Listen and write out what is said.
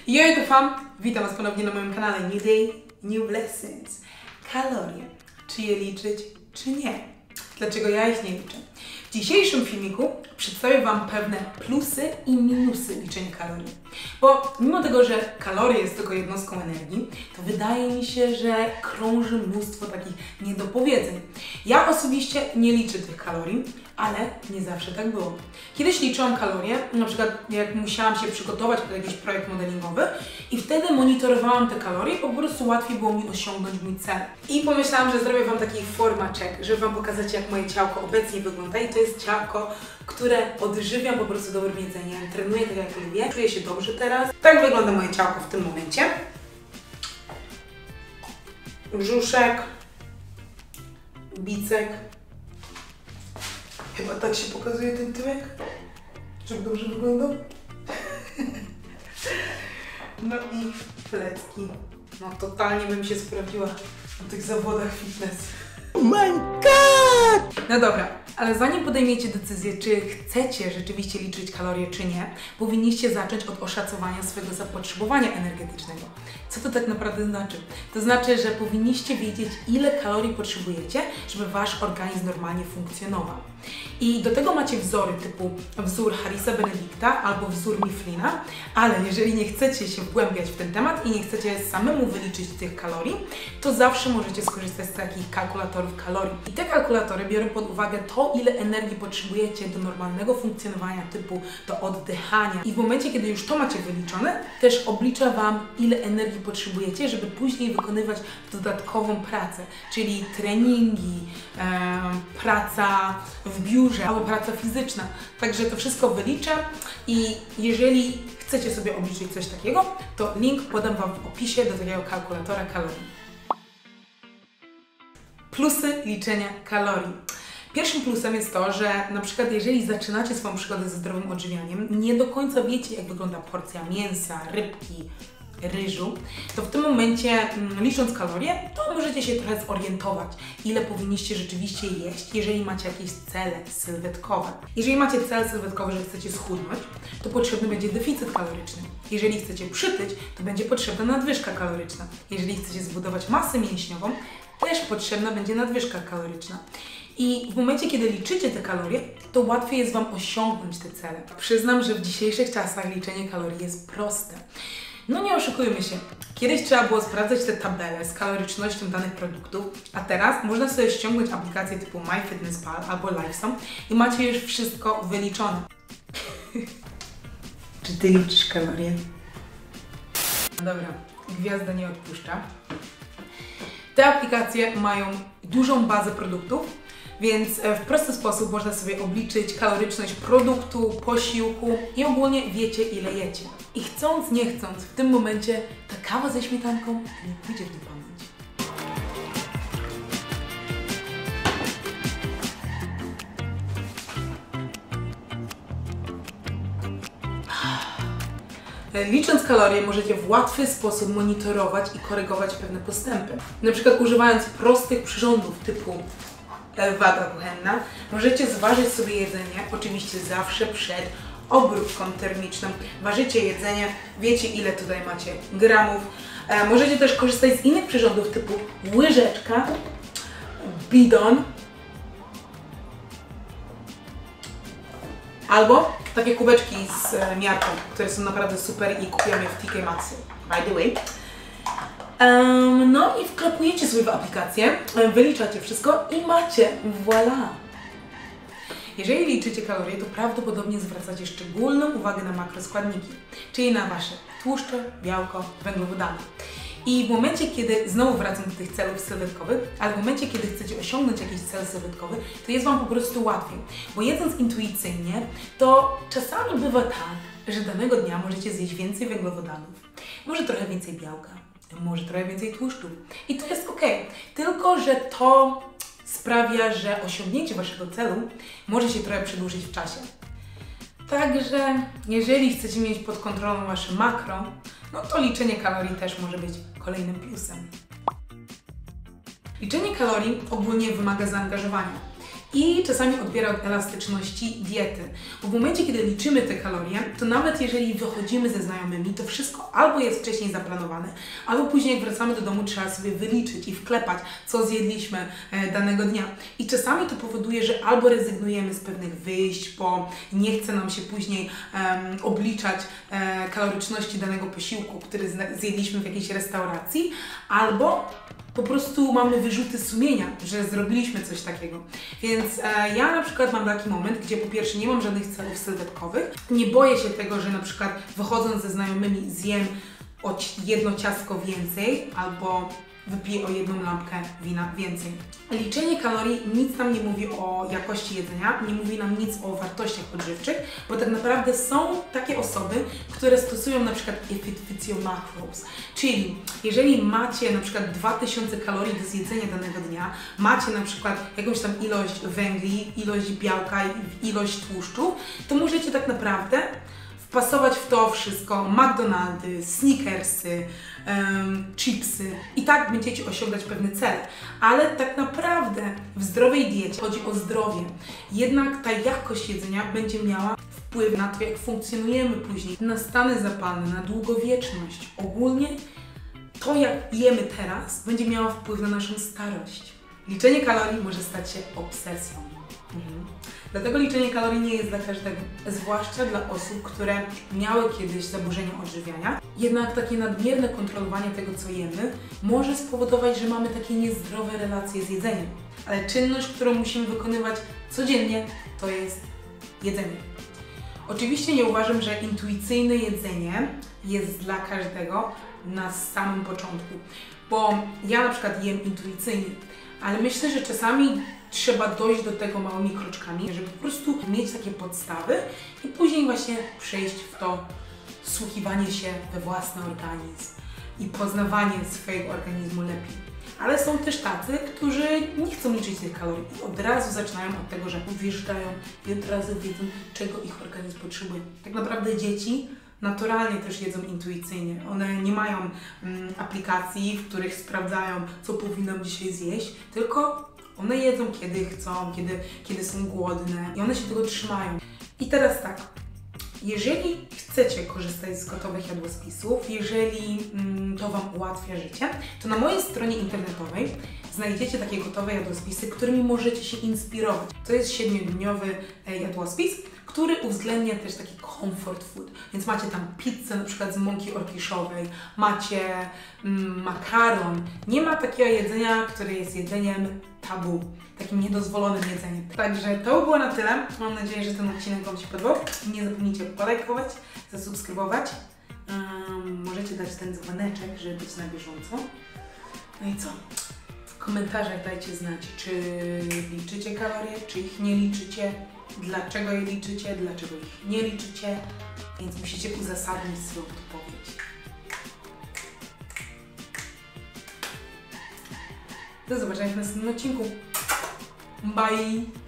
Yo, to fam! Witam Was ponownie na moim kanale New Day, New Blessings. Kalorie. Czy je liczyć, czy nie? Dlaczego ja ich nie liczę? W dzisiejszym filmiku przedstawię Wam pewne plusy i minusy liczenia kalorii. Bo mimo tego, że kalorie jest tylko jednostką energii, to wydaje mi się, że krąży mnóstwo takich niedopowiedzeń. Ja osobiście nie liczę tych kalorii, ale nie zawsze tak było. Kiedyś liczyłam kalorie, na przykład jak musiałam się przygotować pod jakiś projekt modelingowy i wtedy monitorowałam te kalorie, po prostu łatwiej było mi osiągnąć mój cel. I pomyślałam, że zrobię Wam taki formaczek, żeby Wam pokazać, jak moje ciałko obecnie wygląda. I to jest ciałko, które odżywiam po prostu dobrym jedzeniem, trenuję tak jak lubię, czuję się dobrze teraz. Tak wygląda moje ciałko w tym momencie. Brzuszek, bicek. Chyba tak się pokazuje ten tyłek, żeby dobrze wyglądał. No i plecki. No totalnie bym się sprawdziła w tych zawodach fitness. Oh my god! No dobra, ale zanim podejmiecie decyzję, czy chcecie rzeczywiście liczyć kalorie, czy nie, powinniście zacząć od oszacowania swojego zapotrzebowania energetycznego. Co to tak naprawdę znaczy? To znaczy, że powinniście wiedzieć, ile kalorii potrzebujecie, żeby Wasz organizm normalnie funkcjonował. I do tego macie wzory typu wzór Harrisa Benedicta albo wzór Mifflina, ale jeżeli nie chcecie się wgłębiać w ten temat i nie chcecie samemu wyliczyć tych kalorii, to zawsze możecie skorzystać z takich kalkulatorów kalorii. I te kalkulatory biorą pod uwagę to, ile energii potrzebujecie do normalnego funkcjonowania, typu do oddychania. I w momencie, kiedy już to macie wyliczone, też oblicza Wam, ile energii potrzebujecie, żeby później wykonywać dodatkową pracę, czyli treningi, praca w biurze albo praca fizyczna. Także to wszystko wylicza i jeżeli chcecie sobie obliczyć coś takiego, to link podam Wam w opisie do takiego kalkulatora kalorii. Plusy liczenia kalorii. Pierwszym plusem jest to, że na przykład jeżeli zaczynacie swoją przygodę ze zdrowym odżywianiem, nie do końca wiecie, jak wygląda porcja mięsa, rybki, ryżu, to w tym momencie, licząc kalorie, to możecie się trochę zorientować, ile powinniście rzeczywiście jeść, jeżeli macie jakieś cele sylwetkowe. Jeżeli macie cel sylwetkowy, że chcecie schudnąć, to potrzebny będzie deficyt kaloryczny. Jeżeli chcecie przytyć, to będzie potrzebna nadwyżka kaloryczna. Jeżeli chcecie zbudować masę mięśniową, też potrzebna będzie nadwyżka kaloryczna. I w momencie, kiedy liczycie te kalorie, to łatwiej jest Wam osiągnąć te cele. Przyznam, że w dzisiejszych czasach liczenie kalorii jest proste. No nie oszukujmy się, kiedyś trzeba było sprawdzać te tabele z kalorycznością danych produktów, a teraz można sobie ściągnąć aplikacje typu MyFitnessPal albo Lifesum i macie już wszystko wyliczone. Czy Ty liczysz kalorie? Dobra, gwiazda nie odpuszcza. Te aplikacje mają dużą bazę produktów, więc w prosty sposób można sobie obliczyć kaloryczność produktu, posiłku i ogólnie wiecie, ile jecie. I chcąc, nie chcąc, w tym momencie ta kawa ze śmietanką nie pójdzie w pamięć. Licząc kalorie, możecie w łatwy sposób monitorować i korygować pewne postępy. Na przykład używając prostych przyrządów typu waga kuchenna, możecie zważyć sobie jedzenie, oczywiście zawsze przed obróbką termiczną. Ważycie jedzenie, wiecie, ile tutaj macie gramów. Możecie też korzystać z innych przyrządów typu łyżeczka, bidon albo takie kubeczki z miarką, które są naprawdę super i kupiłam je w TK Maxxie, by the way. No i wklepujecie sobie w aplikację, wyliczacie wszystko i macie, voilà! Jeżeli liczycie kalorie, to prawdopodobnie zwracacie szczególną uwagę na makroskładniki, czyli na Wasze tłuszcze, białko, węglowodany. I w momencie, kiedy, znowu wracam do tych celów sylwetkowych, ale w momencie, kiedy chcecie osiągnąć jakiś cel sylwetkowy, to jest Wam po prostu łatwiej. Bo jedząc intuicyjnie, to czasami bywa tak, że danego dnia możecie zjeść więcej węglowodanów, może trochę więcej białka, może trochę więcej tłuszczu. I to jest ok, tylko że to sprawia, że osiągnięcie Waszego celu może się trochę przedłużyć w czasie. Także jeżeli chcecie mieć pod kontrolą Wasze makro, no to liczenie kalorii też może być kolejnym plusem. Liczenie kalorii ogólnie wymaga zaangażowania. i czasami odbiera od elastyczności diety. Bo w momencie, kiedy liczymy te kalorie, to nawet jeżeli wychodzimy ze znajomymi, to wszystko albo jest wcześniej zaplanowane, albo później jak wracamy do domu, trzeba sobie wyliczyć i wklepać, co zjedliśmy danego dnia. I czasami to powoduje, że albo rezygnujemy z pewnych wyjść, bo nie chce nam się później obliczać kaloryczności danego posiłku, który zjedliśmy w jakiejś restauracji, albo po prostu mamy wyrzuty sumienia, że zrobiliśmy coś takiego. Więc ja na przykład mam taki moment, gdzie po pierwsze nie mam żadnych celów sylwetkowych, nie boję się tego, że na przykład wychodząc ze znajomymi zjem o jedno ciastko więcej albo wypiję o jedną lampkę wina więcej. Liczenie kalorii nic nam nie mówi o jakości jedzenia, nie mówi nam nic o wartościach odżywczych, bo tak naprawdę są takie osoby, które stosują na przykład efficient macros, czyli jeżeli macie na przykład 2000 kalorii do zjedzenia danego dnia, macie na przykład jakąś tam ilość węgli, ilość białka i ilość tłuszczu, to możecie tak naprawdę wpasować w to wszystko McDonald's, Snickersy, chipsy i tak będziecie osiągać pewne cele. Ale tak naprawdę w zdrowej diecie chodzi o zdrowie. Jednak ta jakość jedzenia będzie miała wpływ na to, jak funkcjonujemy później, na stany zapalne, na długowieczność. Ogólnie to, jak jemy teraz, będzie miało wpływ na naszą starość. Liczenie kalorii może stać się obsesją. Dlatego liczenie kalorii nie jest dla każdego, zwłaszcza dla osób, które miały kiedyś zaburzenia odżywiania. Jednak takie nadmierne kontrolowanie tego, co jemy, może spowodować, że mamy takie niezdrowe relacje z jedzeniem. Ale czynność, którą musimy wykonywać codziennie, to jest jedzenie. Oczywiście nie uważam, że intuicyjne jedzenie jest dla każdego na samym początku, bo ja na przykład jem intuicyjnie, ale myślę, że czasami trzeba dojść do tego małymi kroczkami, żeby po prostu mieć takie podstawy i później właśnie przejść w to wsłuchiwanie się we własny organizm i poznawanie swojego organizmu lepiej. Ale są też tacy, którzy nie chcą liczyć tych kalorii i od razu zaczynają od tego, że wjeżdżają i od razu wiedzą, czego ich organizm potrzebuje. Tak naprawdę dzieci naturalnie też jedzą intuicyjnie. One nie mają aplikacji, w których sprawdzają, co powinnam dzisiaj zjeść, tylko one jedzą kiedy chcą, kiedy są głodne i one się tego trzymają. I teraz tak, jeżeli chcecie korzystać z gotowych jadłospisów, jeżeli to Wam ułatwia życie, to na mojej stronie internetowej znajdziecie takie gotowe jadłospisy, którymi możecie się inspirować. To jest 7-dniowy jadłospis, który uwzględnia też taki comfort food. Więc macie tam pizzę na przykład z mąki orkiszowej, macie makaron. Nie ma takiego jedzenia, które jest jedzeniem tabu, takim niedozwolonym jedzeniem. Także to było na tyle. Mam nadzieję, że ten odcinek Wam się podobał. Nie zapomnijcie polajkować, zasubskrybować. Możecie dać ten dzwoneczek, żeby być na bieżąco. No i co? W komentarzach dajcie znać, czy liczycie kalorie, czy ich nie liczycie, dlaczego je liczycie, dlaczego ich nie liczycie, więc musicie uzasadnić swoją odpowiedź. Do zobaczenia w następnym odcinku. Bye!